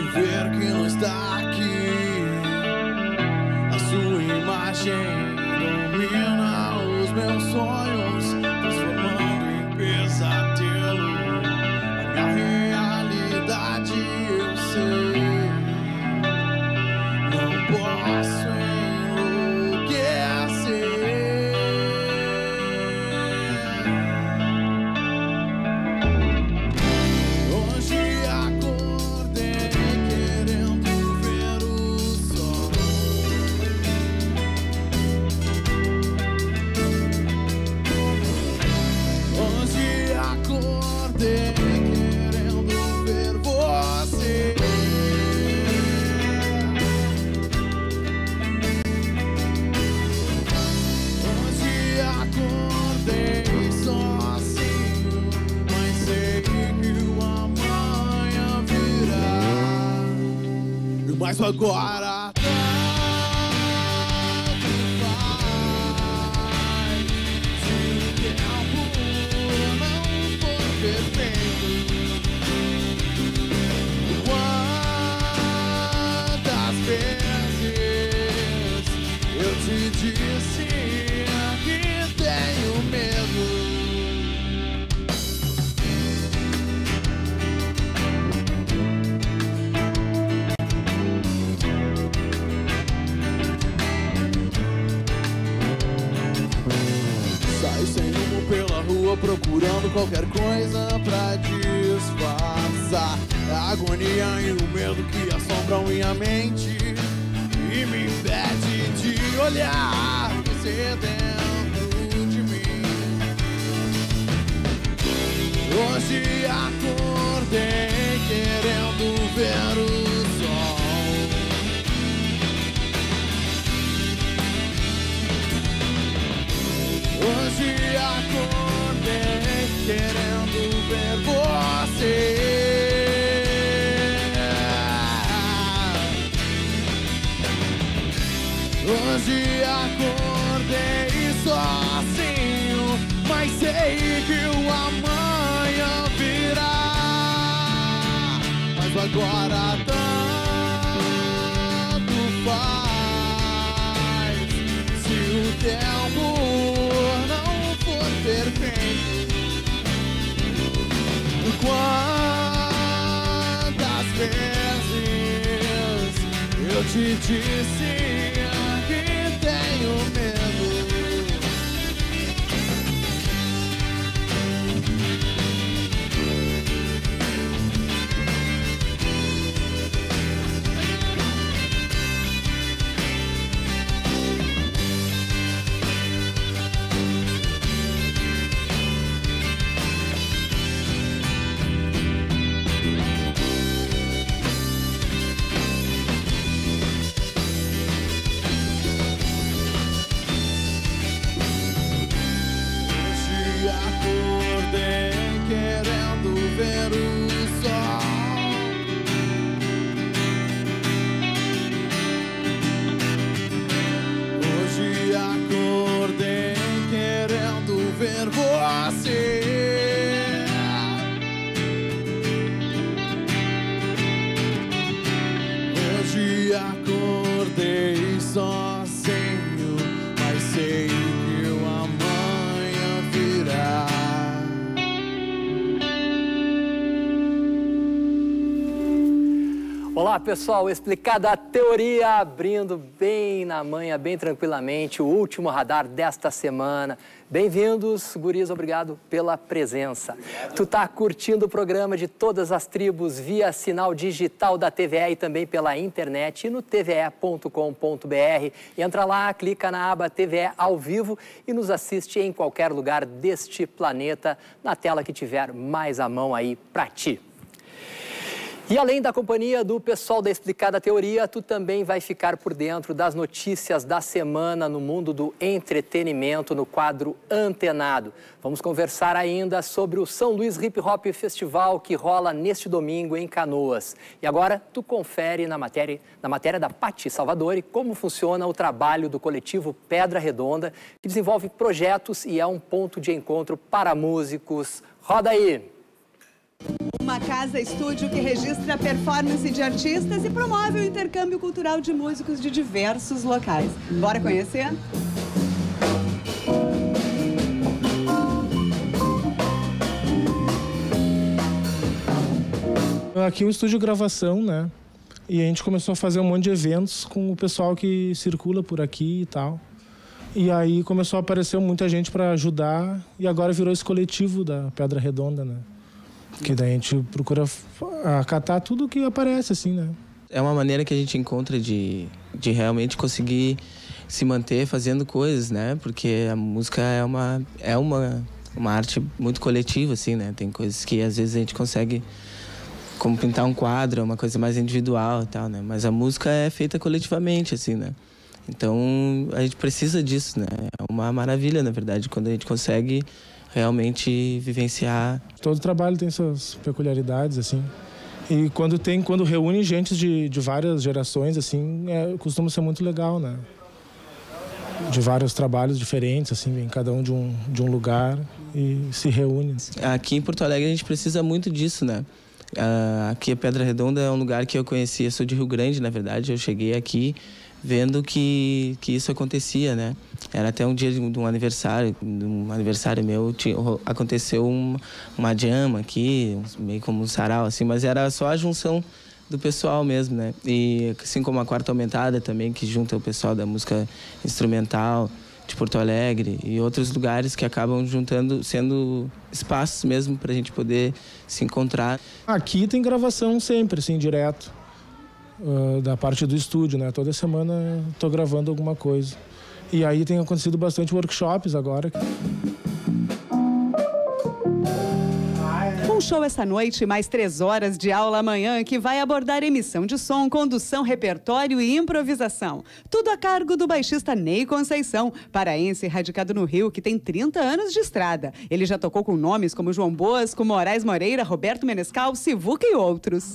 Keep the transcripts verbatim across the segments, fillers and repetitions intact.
ver que não está aqui. A sua imagem domina os meus sonhos, transformando em pesadelo a minha realidade. Eu sei, não posso enlouquecer. Hoje acordei querendo ver o sol. Hoje acordei querendo ver você. Hoje acordei sozinho, mas sei que o amanhã virá. Mas agora tanto faz, se o tempo não for perfeito. Quantas vezes eu te disse que tenho medo? Saio sem rumo pela rua procurando qualquer coisa pra disfarçar a agonia e o medo que assombram minha mente e me impede de olhar você dentro de mim. Hoje acordei querendo ver o sol. Hoje acordei querendo ver você. Hoje acordei sozinho, mas sei que o amanhã virá. Mas agora tanto faz, se o tempo não for perfeito. Quantas vezes eu te disse que tenho medo? Acordei querendo ver o sol. Hoje acordei querendo ver você. Hoje acordei sozinho, mas sei que o amanhã virá. Olá pessoal, Explicada a Teoria, abrindo bem na manhã, bem tranquilamente, o último radar desta semana. Bem-vindos, guris, obrigado pela presença. Obrigado. Tu tá curtindo o programa de todas as tribos via sinal digital da T V E e também pela internet e no t v e ponto com ponto b r. Entra lá, clica na aba T V E ao vivo e nos assiste em qualquer lugar deste planeta, na tela que tiver mais à mão aí pra ti. E além da companhia do pessoal da Explicada Teoria, tu também vai ficar por dentro das notícias da semana no mundo do entretenimento no quadro Antenado. Vamos conversar ainda sobre o São Luís Hip Hop Festival que rola neste domingo em Canoas. E agora tu confere na matéria, na matéria da Pati Salvadori como funciona o trabalho do coletivo Pedra Redonda, que desenvolve projetos e é um ponto de encontro para músicos. Roda aí! Uma casa-estúdio que registra a performance de artistas e promove o intercâmbio cultural de músicos de diversos locais. Bora conhecer? Aqui é um estúdio de gravação, né? E a gente começou a fazer um monte de eventos com o pessoal que circula por aqui e tal. E aí começou a aparecer muita gente para ajudar e agora virou esse coletivo da Pedra Redonda, né? Que daí a gente procura acatar tudo que aparece, assim, né? É uma maneira que a gente encontra de, de realmente conseguir se manter fazendo coisas, né? Porque a música é uma, é uma, uma arte muito coletiva, assim, né? Tem coisas que às vezes a gente consegue, como pintar um quadro, uma coisa mais individual e tal, né? Mas a música é feita coletivamente, assim, né? Então a gente precisa disso, né? É uma maravilha, na verdade, quando a gente consegue realmente vivenciar. Todo trabalho tem suas peculiaridades, assim. E quando tem, quando reúne gente de, de várias gerações, assim, é, costuma ser muito legal, né? De vários trabalhos diferentes, assim, vem cada um de um, de um lugar e se reúne. Aqui em Porto Alegre a gente precisa muito disso, né? Uh, aqui a Pedra Redonda é um lugar que eu conheci, eu sou de Rio Grande, na verdade, eu cheguei aqui vendo que, que isso acontecia, né? Era até um dia de um aniversário, de um aniversário meu, tinha, aconteceu uma, uma jam aqui, meio como um sarau, assim, mas era só a junção do pessoal mesmo, né? E assim como a Quarta Aumentada também, que junta o pessoal da música instrumental de Porto Alegre e outros lugares que acabam juntando, sendo espaços mesmo para a gente poder se encontrar. Aqui tem gravação sempre, assim, direto. Uh, da parte do estúdio, né? Toda semana estou gravando alguma coisa. E aí tem acontecido bastante workshops agora. Um show essa noite, mais três horas de aula amanhã, que vai abordar emissão de som, condução, repertório e improvisação. Tudo a cargo do baixista Ney Conceição, paraense radicado no Rio, que tem trinta anos de estrada. Ele já tocou com nomes como João Bosco, Moraes Moreira, Roberto Menescal, Sivuca e outros.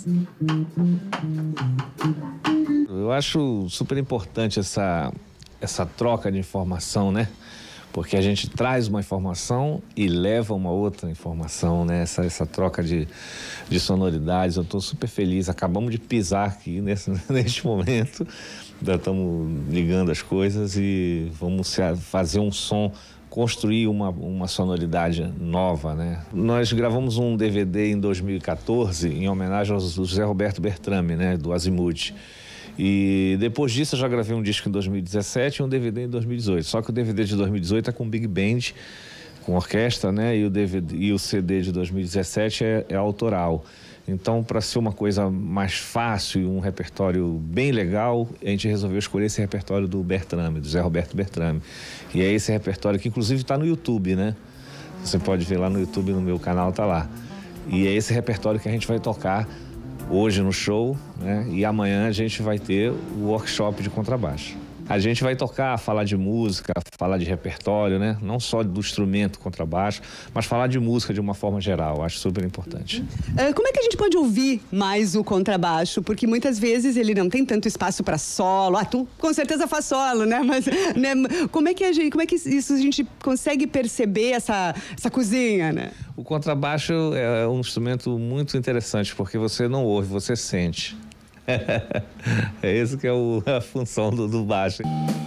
Eu acho super importante essa, essa troca de informação, né? Porque a gente traz uma informação e leva uma outra informação, né? Essa, essa troca de, de sonoridades. Eu estou super feliz. Acabamos de pisar aqui nesse, neste momento. Já estamos ligando as coisas e vamos fazer um som, construir uma, uma sonoridade nova, né? Nós gravamos um D V D em dois mil e quatorze em homenagem ao José Roberto Bertrame, né? Do Azimuth. E depois disso eu já gravei um disco em dois mil e dezessete e um D V D em dois mil e dezoito. Só que o D V D de dois mil e dezoito é com Big Band, com orquestra, né? E o, D V D, e o C D de dois mil e dezessete é, é autoral. Então, para ser uma coisa mais fácil e um repertório bem legal, a gente resolveu escolher esse repertório do Bertrame, do Zé Roberto Bertrame. E é esse repertório que inclusive está no YouTube, né? Você pode ver lá no YouTube, no meu canal, tá lá. E é esse repertório que a gente vai tocar hoje no show, né? E amanhã a gente vai ter o workshop de contrabaixo. A gente vai tocar, falar de música, falar de repertório, né? Não só do instrumento contrabaixo, mas falar de música de uma forma geral. Acho super importante. Uh, como é que a gente pode ouvir mais o contrabaixo? Porque muitas vezes ele não tem tanto espaço para solo. Ah, tu com certeza faz solo, né? Mas né? Como é que a gente, como é que isso a gente consegue perceber essa, essa cozinha, né? O contrabaixo é um instrumento muito interessante, porque você não ouve, você sente. É isso que é o, a função do, do baixo.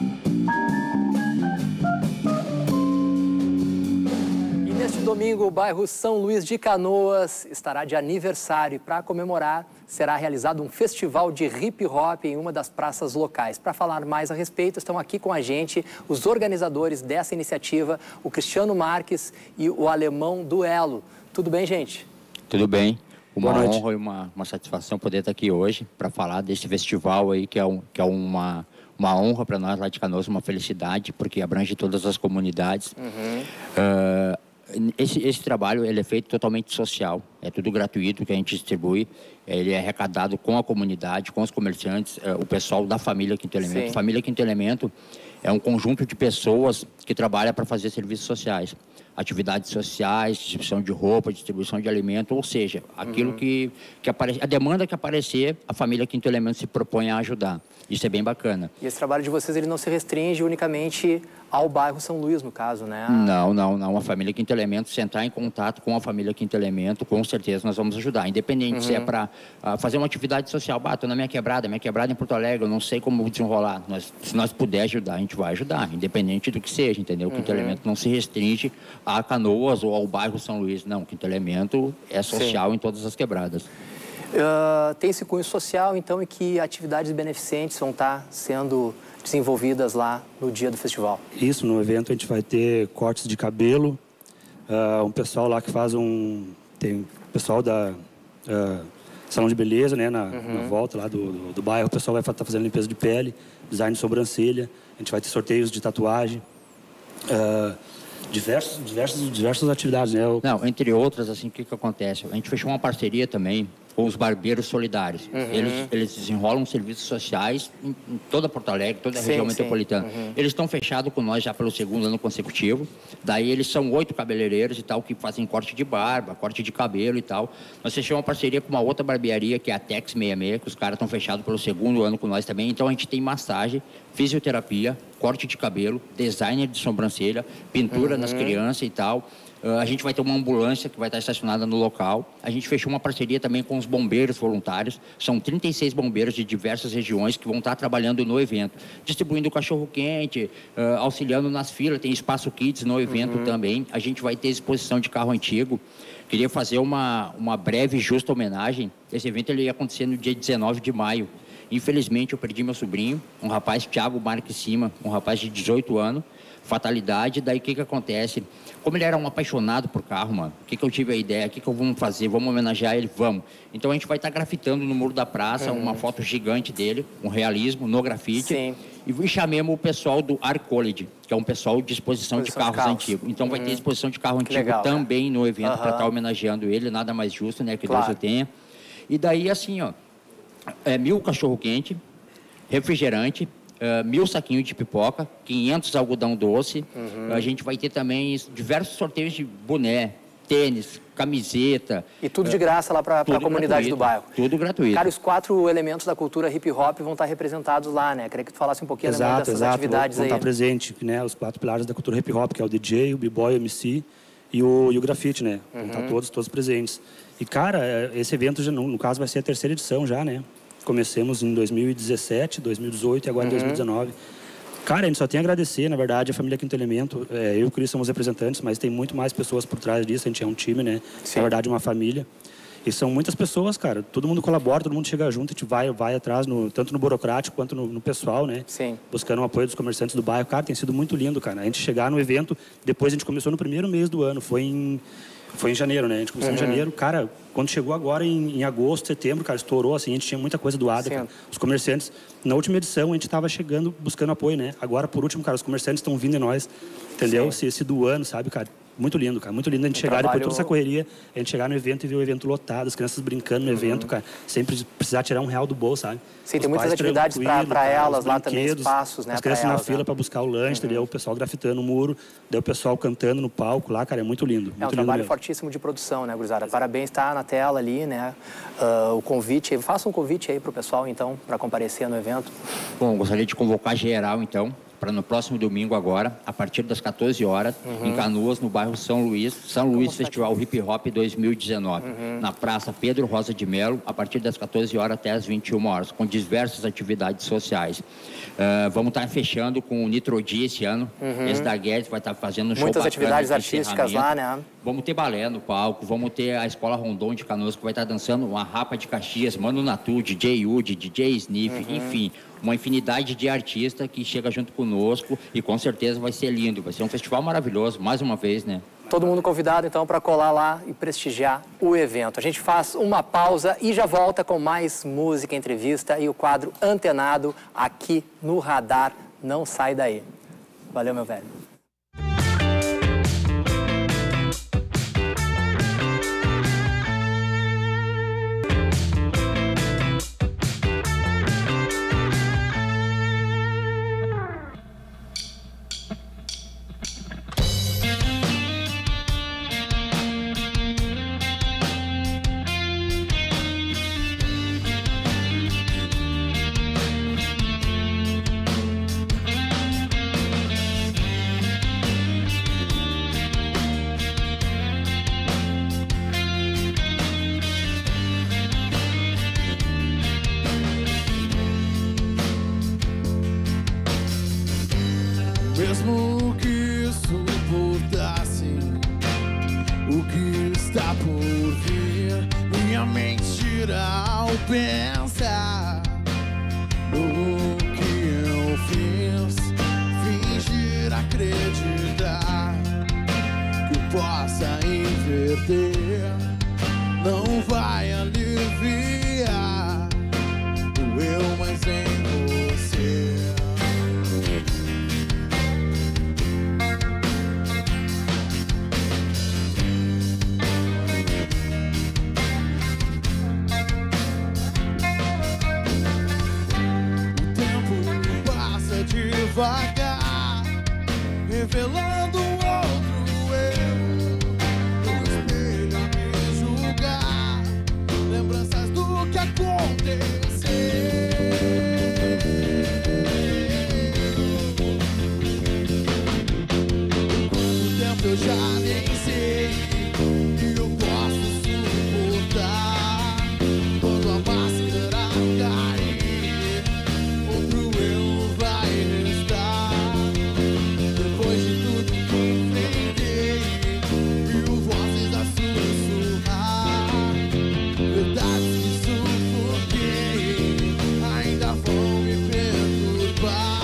E neste domingo, o bairro São Luís de Canoas estará de aniversário. E para comemorar, será realizado um festival de hip hop em uma das praças locais. Para falar mais a respeito, estão aqui com a gente os organizadores dessa iniciativa, o Cristiano Marques e o Alemão Duelo. Tudo bem, gente? Tudo bem. Uma honra e uma, uma satisfação poder estar aqui hoje para falar deste festival aí, que é, um, que é uma, uma honra para nós lá de Canoas, uma felicidade, porque abrange todas as comunidades. Uhum. Uh, esse, esse trabalho ele é feito totalmente social, é tudo gratuito que a gente distribui, ele é arrecadado com a comunidade, com os comerciantes, uh, o pessoal da família Quinto Elemento. Sim. Família Quinto Elemento é um conjunto de pessoas que trabalha para fazer serviços sociais. atividades sociais, distribuição de roupa, distribuição de alimento, ou seja, aquilo uhum. que, que aparece, a demanda que aparecer, a família Quinto Elemento se propõe a ajudar. Isso é bem bacana. E esse trabalho de vocês, ele não se restringe unicamente ao bairro São Luís, no caso, né? Não, não, não. A família Quinto Elemento, se entrar em contato com a família Quinto Elemento, com certeza nós vamos ajudar. Independente uhum. se é para uh, fazer uma atividade social. Bah, tô na minha quebrada, minha quebrada em Porto Alegre, eu não sei como desenrolar. Nós, se nós puder ajudar, a gente vai ajudar, independente do que seja, entendeu? O Quinto uhum. Elemento não se restringe a Canoas ou ao bairro São Luís, não. O Quinto Elemento é social Sim. em todas as quebradas. Uh, tem esse cunho social, então, e que atividades beneficentes vão estar sendo desenvolvidas lá no dia do festival? Isso, no evento a gente vai ter cortes de cabelo, uh, um pessoal lá que faz um... Tem pessoal da uh, salão de beleza, né, na, uhum. na volta lá do, do, do bairro, o pessoal vai estar tá fazendo limpeza de pele, design de sobrancelha, a gente vai ter sorteios de tatuagem, uh, diversos, diversos, diversas atividades, né? Eu... Não, entre outras, assim, o que que acontece? A gente fechou uma parceria também com os barbeiros solidários. Uhum. Eles, eles desenrolam serviços sociais em, em toda Porto Alegre, toda a sim, região sim. metropolitana. Uhum. Eles estão fechados com nós já pelo segundo ano consecutivo. Daí eles são oito cabeleireiros e tal, que fazem corte de barba, corte de cabelo e tal. Nós fechamos uma parceria com uma outra barbearia, que é a Tex sessenta e seis, que os caras estão fechados pelo segundo ano com nós também. Então a gente tem massagem, fisioterapia, corte de cabelo, designer de sobrancelha, pintura uhum. nas crianças e tal. Uh, a gente vai ter uma ambulância que vai estar estacionada no local. A gente fechou uma parceria também com os bombeiros voluntários. São trinta e seis bombeiros de diversas regiões que vão estar trabalhando no evento. Distribuindo cachorro-quente, uh, auxiliando nas filas. Tem espaço kids no evento uhum. também. A gente vai ter exposição de carro antigo. Queria fazer uma, uma breve e justa homenagem. Esse evento ele ia acontecer no dia dezenove de maio. Infelizmente, eu perdi meu sobrinho, um rapaz, Thiago Marques Cima, um rapaz de dezoito anos. Fatalidade. Daí o que que acontece? Como ele era um apaixonado por carro, mano, o que que eu tive a ideia? O que que eu vamos fazer? Vamos homenagear ele? Vamos. Então a gente vai estar grafitando no muro da praça uhum. uma foto gigante dele, um realismo no grafite. Sim. E chamemos o pessoal do Art College, que é um pessoal de exposição, exposição de, carros de carros antigos. Então uhum. vai ter exposição de carro antigo legal, também né? no evento uhum. para estar homenageando ele, nada mais justo, né? Que claro. Deus o tenha. E daí assim, ó, é, mil cachorro-quente, refrigerante, Uh, mil saquinhos de pipoca, quinhentos algodão doce. Uhum. A gente vai ter também diversos sorteios de boné, tênis, camiseta. E tudo de graça lá para a comunidade gratuito, do bairro. Tudo gratuito. Cara, os quatro elementos da cultura hip hop vão estar representados lá, né? Queria que tu falasse um pouquinho exato, dessas exato. atividades vão, aí. Vão estar presentes, né? Os quatro pilares da cultura hip hop, que é o D J, o B-boy, o M C e o, e o grafite, né? Vão uhum. estar todos, todos presentes. E, cara, esse evento, já, no, no caso, vai ser a terceira edição já, né? Comecemos em dois mil e dezessete, dois mil e dezoito e agora em uhum. dois mil e dezenove. Cara, a gente só tem a agradecer, na verdade, a família Quinto Elemento. É, eu e o Cris somos representantes, mas tem muito mais pessoas por trás disso. A gente é um time, né? Sim. Na verdade, uma família. E são muitas pessoas, cara. Todo mundo colabora, todo mundo chega junto, a gente vai, vai atrás, no, tanto no burocrático quanto no, no pessoal, né? Sim. Buscando o apoio dos comerciantes do bairro. Cara, tem sido muito lindo, cara. A gente chegar no evento, depois a gente começou no primeiro mês do ano, foi em... Foi em janeiro, né? A gente começou uhum. em janeiro. Cara, quando chegou agora em, em agosto, setembro, cara, estourou, assim, a gente tinha muita coisa doada, cara. Os comerciantes, na última edição, a gente estava chegando, buscando apoio, né? Agora, por último, cara, os comerciantes estão vindo em nós, entendeu? Se, se doando, sabe, cara? Muito lindo, cara. Muito lindo a gente o chegar trabalho... depois de toda essa correria, a gente chegar no evento e ver o evento lotado, as crianças brincando no uhum. evento, cara, sem precisar tirar um real do bolso, sabe? Sim, os tem muitas atividades para elas lá também, espaços, né? As crianças elas, na fila né? para buscar o lanche, uhum. daí o pessoal grafitando o muro, daí o pessoal cantando no palco lá, cara, é muito lindo. Muito é um trabalho fortíssimo de produção, né, gurizada? Parabéns, tá na tela ali, né? Uh, o convite, faça um convite aí pro pessoal, então, para comparecer no evento. Bom, gostaria de convocar geral, então, para no próximo domingo agora, a partir das quatorze horas, uhum. em Canoas, no bairro São Luís, São Luís Festival Hip Hop dois mil e dezenove, uhum. na Praça Pedro Rosa de Melo, a partir das quatorze horas até as vinte e uma horas, com diversas atividades sociais. Uh, vamos estar fechando com o Nitrodi esse ano, uhum. esse da Guedes vai estar fazendo um show muitas atividades artísticas lá, né? Vamos ter balé no palco, vamos ter a Escola Rondon de Canoas, que vai estar dançando uma Rapa de Caxias, Mano Natu, D J Udi, D J Sniff, uhum. enfim, uma infinidade de artistas que chega junto conosco e com certeza vai ser lindo, vai ser um festival maravilhoso, mais uma vez, né? Todo mundo convidado, então, para colar lá e prestigiar o evento. A gente faz uma pausa e já volta com mais música, entrevista e o quadro Antenado aqui no Radar. Não sai daí. Valeu, meu velho. mesmo que suportasse o que está por vir, minha mente gira ao pensar no que eu fiz, fingir acreditar que eu possa inverter, não vai aliviar o eu, mas em você. Devagar, revelando outro eu, no espelho a me julgar, lembranças do que aconteceu. Quanto tempo eu já nem sei que eu posso suportar, quando a máscara cair, outro eu vai restar. Depois de tudo que enfrentei, viu vozes a sussurrar, verdades que sufoquei, ainda vão me perturbar.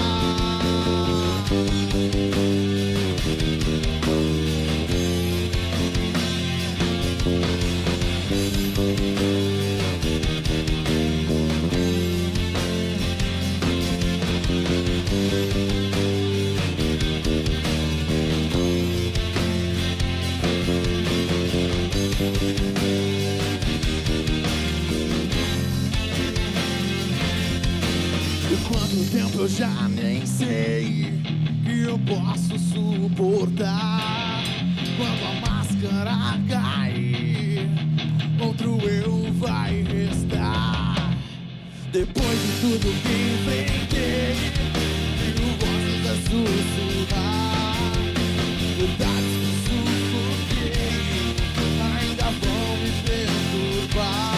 E quanto tempo eu já nem sei que eu posso suportar, quando a máscara cair, outro eu vai restar. Depois de tudo que enfrentei, viu vozes a sussurrar, verdades que sufoquei, ainda vão me perturbar.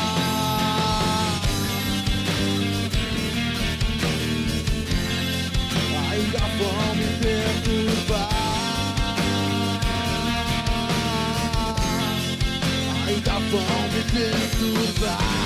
Ainda vão me perturbar. Ainda vão me perturbar.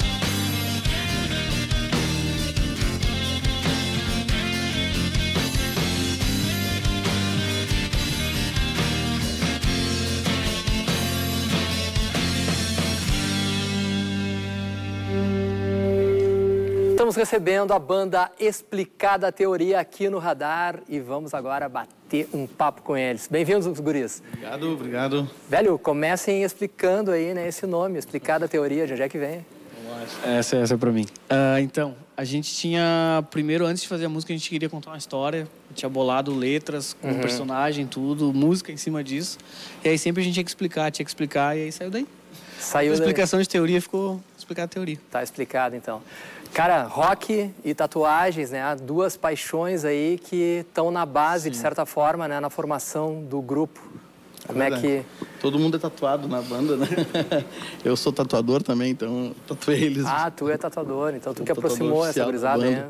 Estamos recebendo a banda Explicada a Teoria aqui no Radar e vamos agora bater um papo com eles. Bem-vindos, guris. Obrigado, obrigado. Velho, comecem explicando aí, né, esse nome, Explicada a Teoria, de onde é que vem? Essa, essa é pra mim. Uh, então, a gente tinha... Primeiro, antes de fazer a música, a gente queria contar uma história. Tinha bolado letras com uhum. personagem, tudo, música em cima disso. E aí sempre a gente tinha que explicar, tinha que explicar, e aí saiu daí. Saiu a explicação daí. De teoria ficou Explicada a Teoria. Tá explicado, então. Cara, rock e tatuagens, né? Duas paixões aí que estão na base, Sim. de certa forma, né? Na formação do grupo. É Como verdade. é que... Todo mundo é tatuado na banda, né? Eu sou tatuador também, então tatuei eles. Ah, tu é tatuador, então tu que aproximou essa gurizada, né?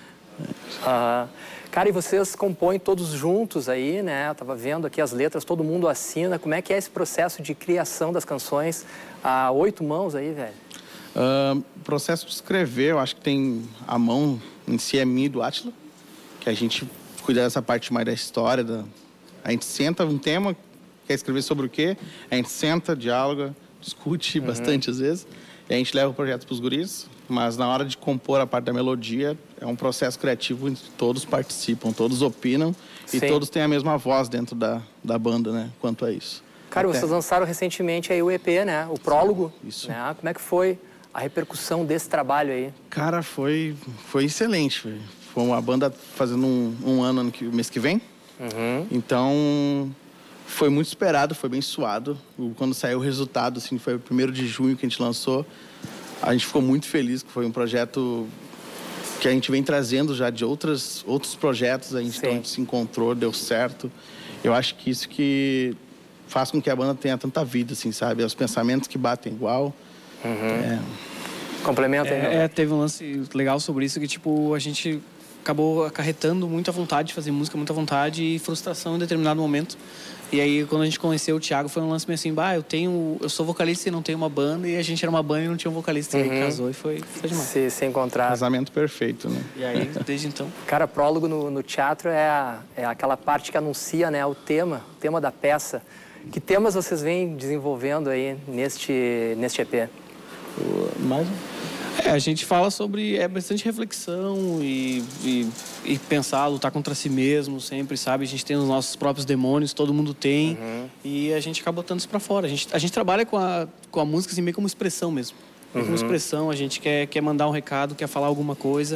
Aham. Cara, e vocês compõem todos juntos aí, né? Eu tava vendo aqui as letras, todo mundo assina. Como é que é esse processo de criação das canções? A oito mãos aí, velho? O uh, processo de escrever, eu acho que tem a mão em si é minha e do Átila, que a gente cuida dessa parte mais da história. Da... A gente senta um tema, quer escrever sobre o quê? A gente senta, dialoga, discute uhum. bastante às vezes, e a gente leva o projeto para os guris, mas na hora de compor a parte da melodia, é um processo criativo em que todos participam, todos opinam Sim. e todos têm a mesma voz dentro da, da banda, né, quanto a isso. Cara, Até... vocês lançaram recentemente aí o E P, né, o Prólogo. Isso. Né? Como é que foi a repercussão desse trabalho aí? Cara, foi, foi excelente. Foi, foi uma banda fazendo um, um ano no mês que vem. Uhum. Então, foi muito esperado, foi bem suado. Quando saiu o resultado, assim, foi o primeiro de junho que a gente lançou. A gente ficou muito feliz, que foi um projeto que a gente vem trazendo já de outras, outros projetos. A gente, então, a gente se encontrou, deu certo. Eu acho que isso que faz com que a banda tenha tanta vida, assim, sabe? Os pensamentos que batem igual. Uhum. É... Complementa aí, é, é, teve um lance legal sobre isso que, tipo, a gente acabou acarretando muita vontade de fazer música, muita vontade e frustração em determinado momento. E aí, quando a gente conheceu o Thiago, foi um lance meio assim, bah, eu tenho, eu sou vocalista e não tenho uma banda, e a gente era uma banda e não tinha um vocalista, uhum. E aí casou e foi, foi demais. Se, se encontrar. Casamento perfeito, né? E aí, desde então. Cara, prólogo no, no teatro é, a, é aquela parte que anuncia, né, o tema, o tema da peça. Que temas vocês vêm desenvolvendo aí neste, neste E P? Mais É, a gente fala sobre é bastante reflexão e, e, e pensar, lutar contra si mesmo sempre, sabe? A gente tem os nossos próprios demônios, todo mundo tem, uhum. E a gente acaba botando isso pra fora. A gente, a gente trabalha com a, com a música assim, meio como expressão mesmo. Meio uhum. como expressão, a gente quer, quer mandar um recado, quer falar alguma coisa.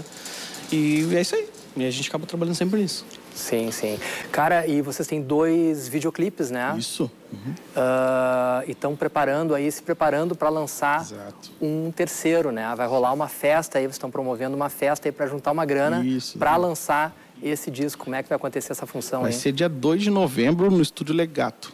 E é isso aí. E a gente acaba trabalhando sempre nisso. Sim, sim. Cara, e vocês têm dois videoclipes, né? Isso. Uhum. Uh, e estão preparando aí, se preparando para lançar Exato. um terceiro, né? Vai rolar uma festa aí, vocês estão promovendo uma festa aí para juntar uma grana para lançar esse disco. Como é que vai acontecer essa função vai aí? Vai ser dia dois de novembro no Estúdio Legato.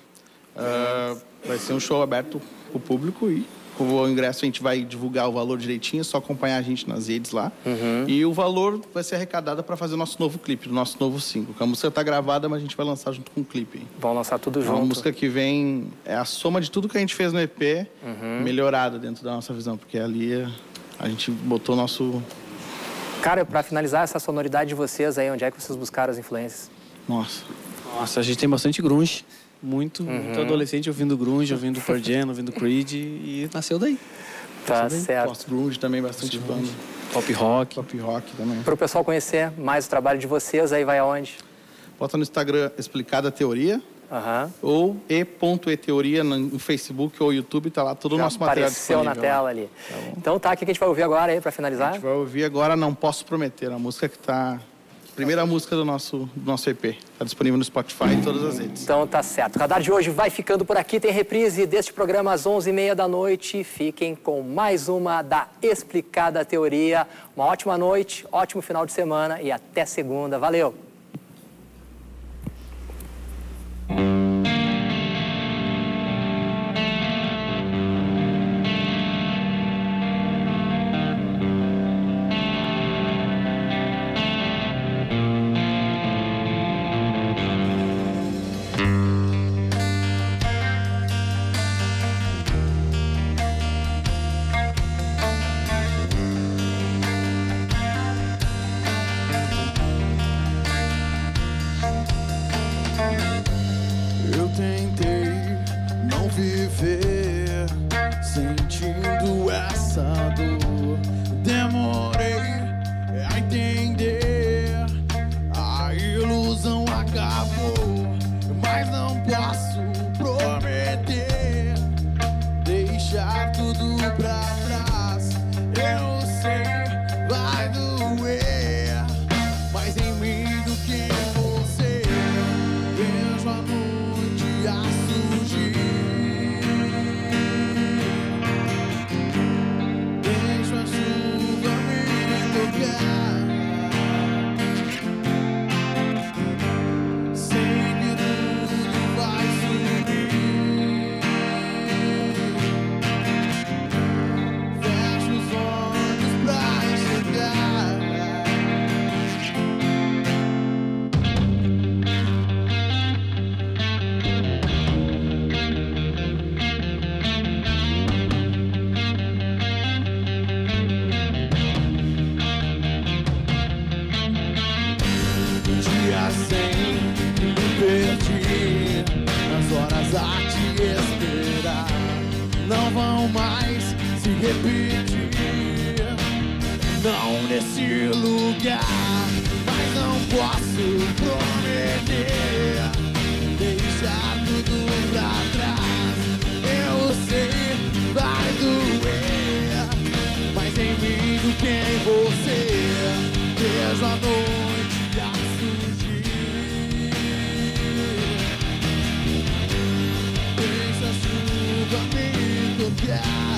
Uh, vai ser um show aberto para o público e o ingresso a gente vai divulgar o valor direitinho, é só acompanhar a gente nas redes lá. Uhum. E o valor vai ser arrecadado para fazer o nosso novo clipe, o nosso novo single. A música está gravada, mas a gente vai lançar junto com o clipe. Vão lançar tudo junto. É uma música que vem, é a soma de tudo que a gente fez no E P, uhum. melhorada dentro da nossa visão, porque ali a gente botou o nosso... Cara, para finalizar essa sonoridade de vocês aí, onde é que vocês buscaram as influências? Nossa. Nossa, a gente tem bastante grunge. Muito, uhum. muito adolescente ouvindo grunge, ouvindo Pearl Jam, ouvindo Creed e nasceu daí. Tá nasceu daí. certo. Post-grunge também, bastante banda. Pop rock. Pop rock também. Para o pessoal conhecer mais o trabalho de vocês, aí vai aonde? Bota no Instagram Explicada Teoria. Uhum. Ou e.eteoria no Facebook ou YouTube, tá lá todo o nosso material disponível. Apareceu na tela ali. Tá bom. Então tá, o que a gente vai ouvir agora aí para finalizar? A gente vai ouvir agora Não Posso Prometer, a música que tá... Primeira música do nosso, do nosso E P. Está disponível no Spotify e todas as redes. Então tá certo. O Radar de hoje vai ficando por aqui. Tem reprise deste programa às onze e meia da noite. Fiquem com mais uma da Explicada Teoria. Uma ótima noite, ótimo final de semana e até segunda. Valeu! viver sentindo essa dor. Demorei a entender, a ilusão acabou, mas não posso prometer deixar tudo pra trás. Eu sei, vai doer, mas em mim do que você vejo a noite a surgir. Deixo a chuva me tocar. Sei que tudo vai sumir. Fecho os olhos pra enxergar. Dia sem me perdi nas horas a te esperar, não vão mais se repetir, não nesse lugar, mas não posso prometer deixar tudo pra trás. Eu sei, vai doer, mas em mim do que em você vejo a noite a surgir. Deixa a chuva me tocar.